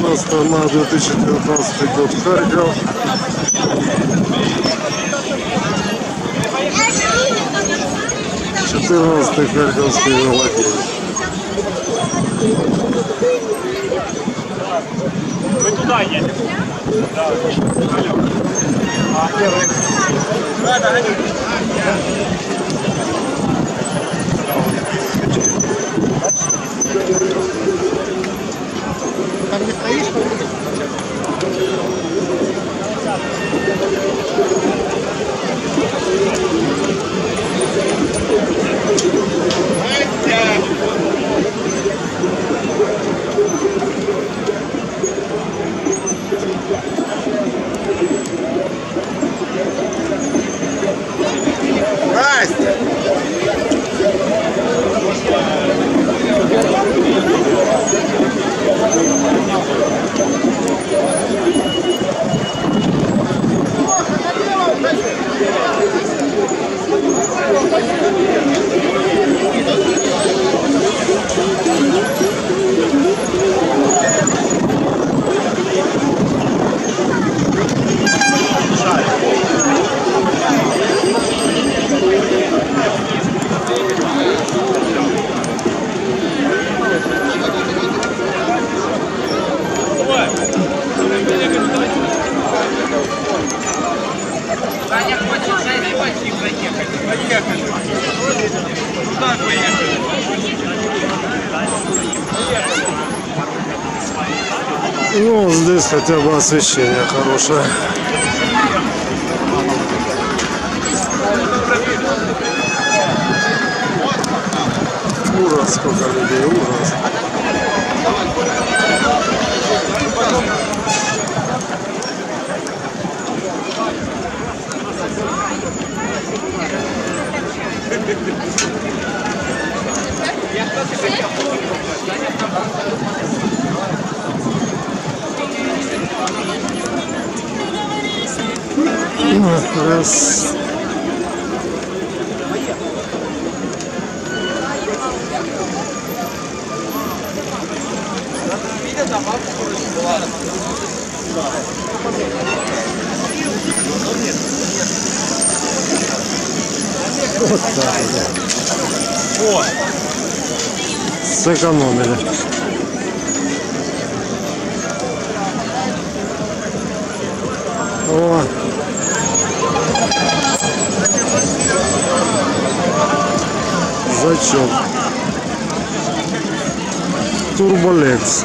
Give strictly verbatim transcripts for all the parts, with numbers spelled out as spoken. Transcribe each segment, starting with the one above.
Астана, две тысячи девятнадцатый год, Харьков. четырнадцатый Харьковский велодень. Мы туда едем. Да. А, первый. Да, да, там не стоишь? Настя! Ну, здесь хотя бы освещение хорошее. Ужас, сколько людей, ужас. Раз. Вот так вот. Сэкономили. О. Зачет. Турболекс.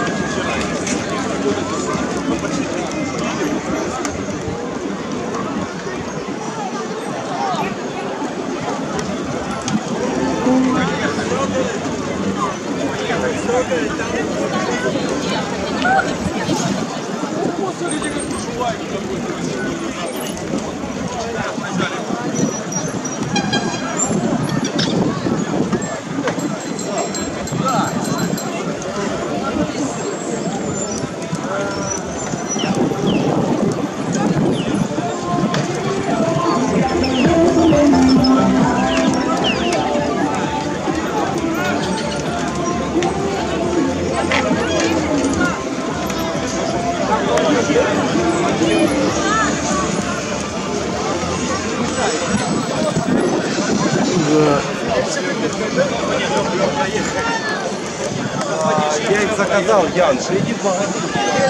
Да. Я их заказал, Ян, иди в магазин.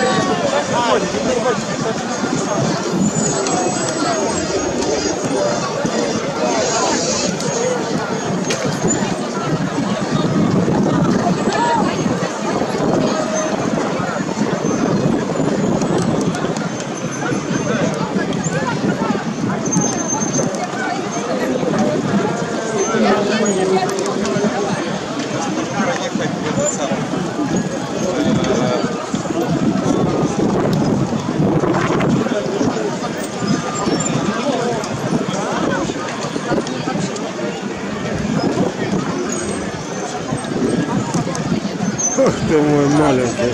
Ох ты мой маленький.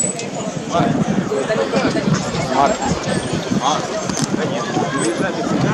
Марк. Марк. Конечно.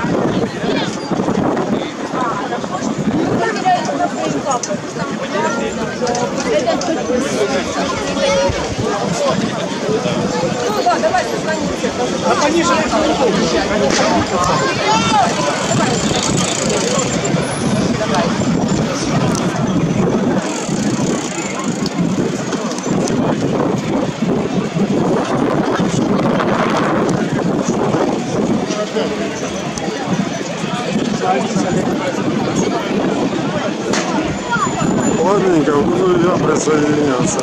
Ладненько, буду я присоединяться.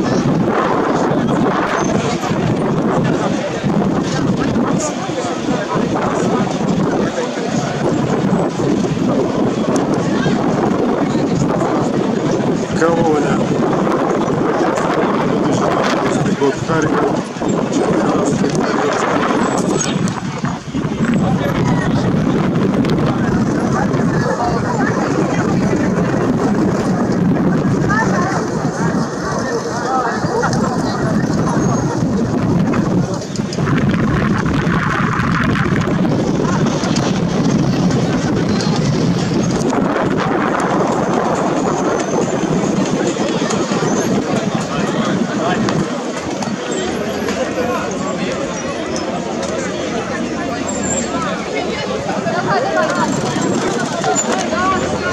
Колония. две тысячи девятнадцатый год, Харьков. Черкасский, Харьковский.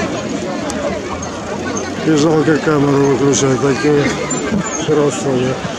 И жалко камеру выключать, такие красоты.